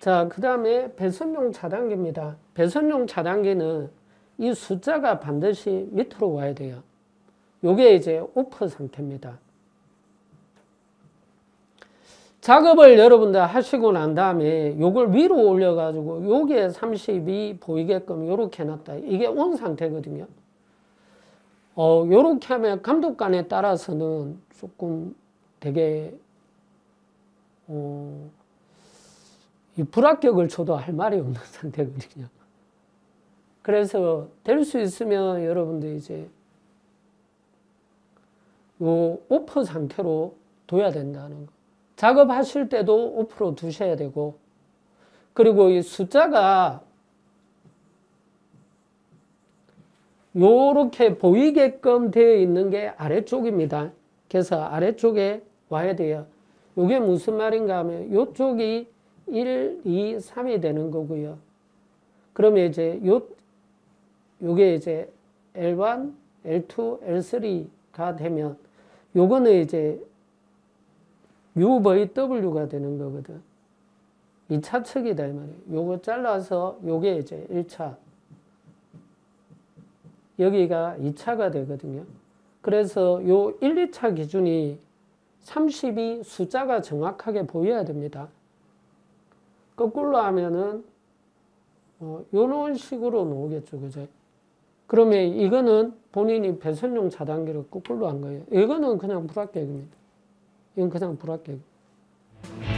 자, 그 다음에 배선용 차단기입니다. 배선용 차단기는 이 숫자가 반드시 밑으로 와야 돼요. 요게 이제 오프 상태입니다. 작업을 여러분들 하시고 난 다음에 요걸 위로 올려가지고 여기에 32 보이게끔 요렇게 해놨다. 이게 온 상태거든요. 요렇게 하면 감독관에 따라서는 조금 되게, 이 불합격을 줘도 할 말이 없는 상태거든요. 그래서 될 수 있으면 여러분들 이제 요 오프 상태로 둬야 된다는 거. 작업하실 때도 오프로 두셔야 되고, 그리고 이 숫자가 요렇게 보이게끔 되어 있는 게 아래쪽입니다. 그래서 아래쪽에 와야 돼요. 요게 무슨 말인가 하면 요쪽이 1, 2, 3이 되는 거고요. 그러면 이제 요게 이제 L1, L2, L3가 되면 요거는 이제 UVW가 되는 거거든. 2차 척이다 이 말이에요. 요거 잘라서 요게 이제 1차. 여기가 2차가 되거든요. 그래서 요 1, 2차 기준이 32 숫자가 정확하게 보여야 됩니다. 거꾸로 하면은 요런 식으로 나오겠죠. 그죠? 그러면 이거는 본인이 배선용 차단기를 거꾸로 한 거예요. 이거는 그냥 불합격입니다. 이건 그냥 불합격.